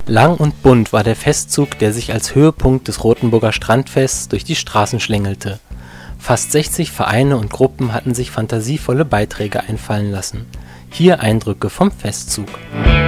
Lang und bunt war der Festzug, der sich als Höhepunkt des Rothenburger Strandfests durch die Straßen schlängelte. Fast 60 Vereine und Gruppen hatten sich fantasievolle Beiträge einfallen lassen. Hier Eindrücke vom Festzug.